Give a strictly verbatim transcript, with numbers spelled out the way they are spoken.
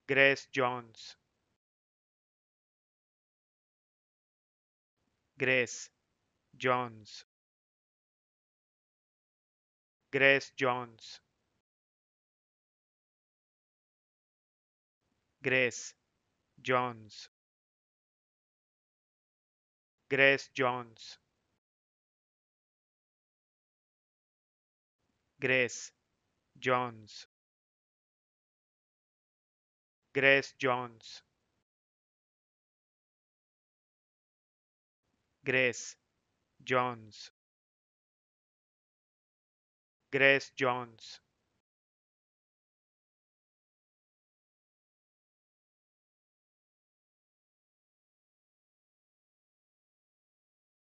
Grace Jones, Grace Jones, Grace Jones, Grace Jones, Grace Jones, Grace Jones, Grace Jones, Grace Jones, Grace Jones,